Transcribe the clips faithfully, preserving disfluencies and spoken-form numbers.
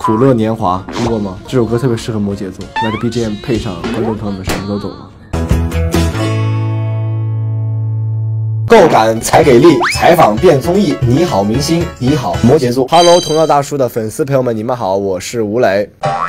苦乐年华听过吗？这首歌特别适合摩羯座，那个 B G M 配上，观众朋友们什么都懂了。够感才给力，采访变综艺。你好，明星，你好，摩羯座。Hello， 同道大叔的粉丝朋友们，你们好，我是吴磊。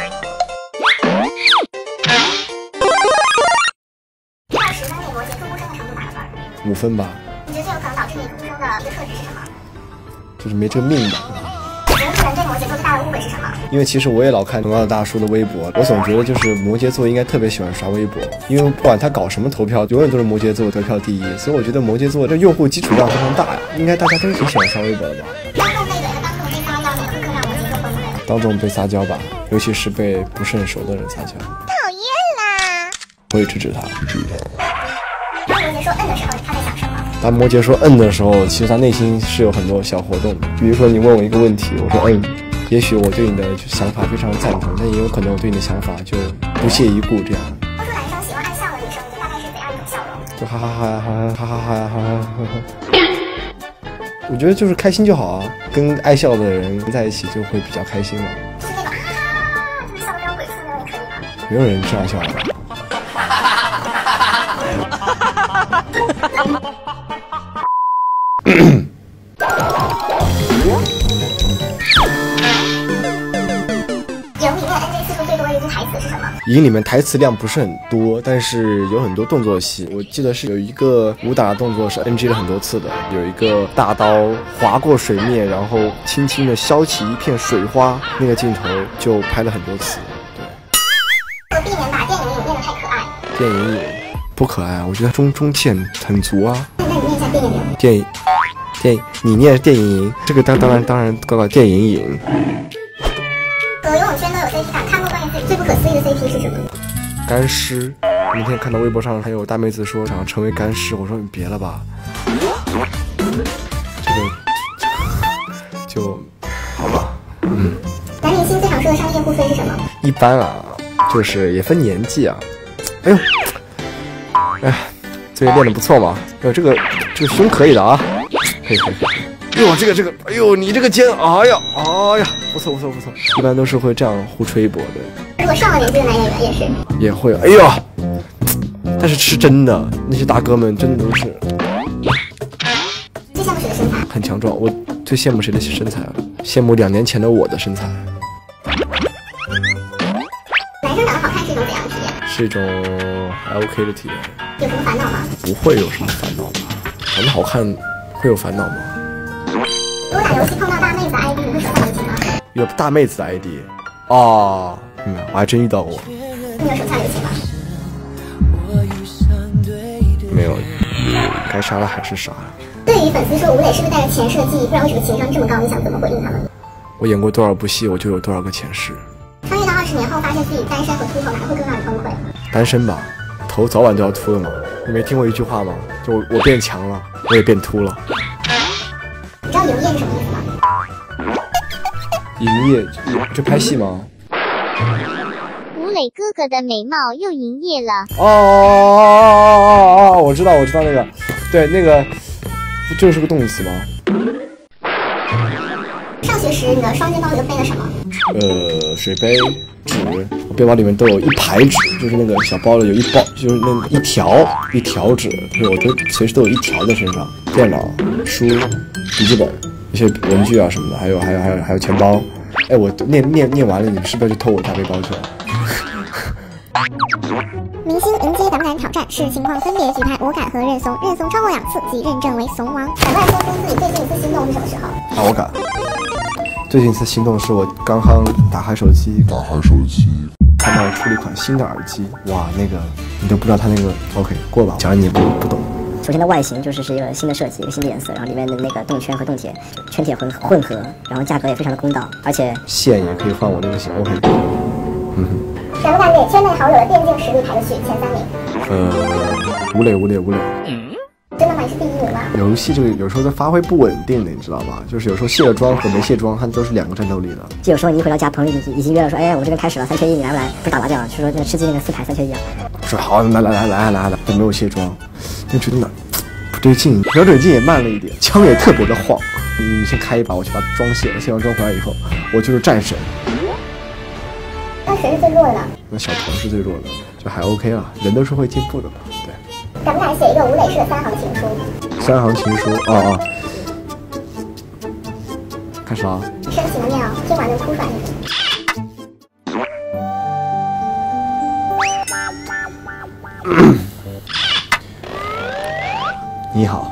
一到十分给摩羯座陌生的程度打个分。 五分吧。 你觉得最有可能导致你出生的一个特质是什么？ 就是没这个命吧。 你觉得个人对摩羯座最大的误会是什么？ 因为其实我也老看同道大叔的微博，我总觉得就是摩羯座应该特别喜欢刷微博，因为不管他搞什么投票，永远都是摩羯座得票第一，所以我觉得摩羯座这用户基础量非常大呀，应该大家都挺喜欢刷微博的吧。 当众被怼和当众被撒娇，哪个更让摩羯座崩溃？ 当众被撒娇吧，尤其是被不是很熟的人撒娇。 讨厌啦！ 我也制止他，制止他。 当摩羯说嗯的时候，他在想什么？ 当摩羯说嗯的时候，其实他内心是有很多小活动的。比如说你问我一个问题，我说嗯，也许我对你的想法非常赞同，但也有可能我对你的想法就不屑一顾这样。 多数男生喜欢爱笑的女生，大概是怎样一种笑容？ 就哈哈哈哈哈哈哈哈哈哈哈。我觉得就是开心就好啊，跟爱笑的人在一起就会比较开心嘛。 就是那种啊，就是笑得非常鬼畜那种，也可以吗？ 没有人这样笑的。 影里面 N G 次数最多的一句台词是什么？ 影里面台词量不是很多，但是有很多动作戏。我记得是有一个武打动作是 N G 了很多次的，有一个大刀划过水面，然后轻轻地削起一片水花，那个镜头就拍了很多次。对， 为了避免把电影影念得太可爱， 电影影不可爱啊，我觉得中中线很足啊。 那你念一下电影影。 电影电影，你念电影影，这个当当然当然搞搞电影影。 和游泳圈都有 C P 感，看过关于最最不可思议的 C P 是什么？ 干尸。明天看到微博上还有大妹子说想要成为干尸，我说你别了吧，这个就好吧。嗯。 男明星最常说的商业互吹是什么？ 一般啊，就是也分年纪啊。哎呦，哎，最近练得不错嘛。哎呦，这个这个胸可以的啊，可以可以可以。哎呦，这个这个，哎呦，你这个肩，哎呀，哎呀，不错不错不错。一般都是会这样互吹一波的。 如果上了年纪的男演员也是。 也会，哎呦，但是是真的，那些大哥们真的都是。 最羡慕谁的身材？ 很强壮，我最羡慕谁的身材啊？羡慕两年前的我的身材。 男生长得好看是一种怎样的体验？ 是一种还 OK 的体验。 有什么烦恼吗？ 不会有什么烦恼吧？长得好看会有烦恼吗？ 如果打游戏碰到大妹子的 I D， 你会手下留情吗？ 有大妹子的 I D， 哦，嗯，我还真遇到过。 你有手下留情吗？ 没有，该杀了还是杀。 对于粉丝说吴磊是不是带着前世的记忆，不然为什么情商这么高？你想怎么回应他们？ 我演过多少部戏，我就有多少个前世。 穿越到二十年后，发现自己单身和秃头，哪个会更让你崩溃？ 单身吧，头早晚都要秃的嘛。你没听过一句话吗？就我变强了，我也变秃了。 你知道营业是什么意思吗？ 营业就拍戏吗？ 吴磊哥哥的美貌又营业了。 哦哦哦哦哦！我知道，我知道那个，对，那个，这就是个动词吗？ 上学时你的双肩包里都背了什么？ 呃，水杯、纸，我背包里面都有一排纸，就是那个小包里有一包，就是那一条一条纸，对，我都随时都有一条在身上。电脑、书、笔记本、一些文具啊什么的，还有还有还有还有钱包。哎，我念念念完了，你是不是要去偷我大背包去了？ 明星迎接党感挑战，视情况分别举牌我敢和认怂，认怂超过两次即认证为怂王。敢乱说出自己最近一次心动是什么时候？ 啊，我敢。最近一次心动是我刚刚打开手机，打开手机看到出了一款新的耳机，哇，那个你都不知道它那个 OK 过吧？讲你也不不懂。 首先，它外形就是是一个新的设计，一个新的颜色，然后里面的那个动圈和动铁圈铁混混合，然后价格也非常的公道，而且线也可以换我那个线 OK。嗯哼。 敢不敢给圈内好友的电竞实力排个序前三名？ 呃，吴磊吴磊吴磊。 真的吗？你是第一名吗？ 游戏这个有时候它发挥不稳定的，你知道吧？就是有时候卸了妆和没卸妆，它都是两个战斗力的。 就有时候你一回到家，朋友已已经约了说，哎，我们这边开始了，三缺一，你来不来？不是打麻将，是说那个吃鸡那个四排三缺一啊。 我说好，来来来来来来，都没有卸妆，就觉得哪不对劲，瞄准镜也慢了一点，枪也特别的晃。你先开一把，我去把妆卸了，卸完妆回来以后，我就是战神。 谁是最弱的呢？ 那小童是最弱的，就还 OK 了，人都是会进步的嘛。对。 敢不敢写一个吴磊式的三行情书？ 三行情书，哦哦。开始了。 深情的念哦，听完就哭出来那种。 你好，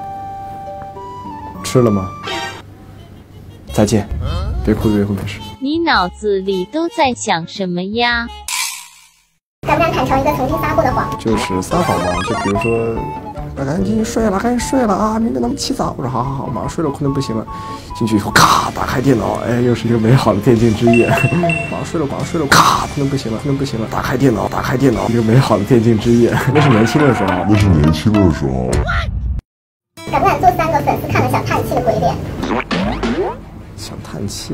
吃了吗？再见，别哭别哭没事。 你脑子里都在想什么呀？ 敢不敢坦诚一个曾经撒过的谎？ 就是撒谎嘛，就比如说，啊、赶紧睡了，赶紧睡了啊，明天咱们起早。我说好好好，马上睡了，困得不行了。进去以后，咔，打开电脑，哎，又是一个美好的电竞之夜。马上睡了，马上睡了，咔，困得不行了，困得不行了。打开电脑，打开电脑，一个美好的电竞之夜。那是年轻的时候，那是年轻的时候。 敢不敢做三个粉丝看了想叹气的鬼脸？ 想叹气。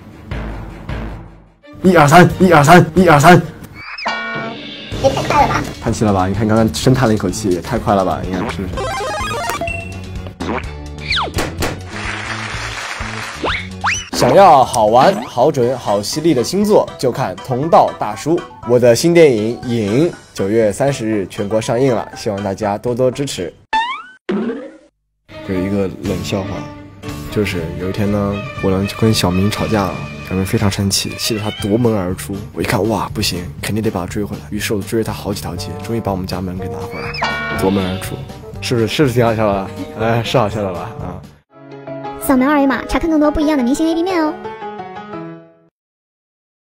一二三，一二三，一二三。 也太快了吧！ 叹气了吧？你看刚刚深叹了一口气，也太快了吧？你看是不是？想要好玩、好准、好犀利的星座，就看同道大叔。我的新电影《影》九月三十日全国上映了，希望大家多多支持。有一个冷笑话，就是有一天呢，我呢就跟小明吵架了。小明非常生气，气得他夺门而出。我一看，哇，不行，肯定得把他追回来。于是我追了他好几条街，终于把我们家门给拿回来，夺门而出。是不是？是不是挺好笑的？哎，是好笑的吧？啊！ 扫描二维码查看更多不一样的明星 A P 面哦。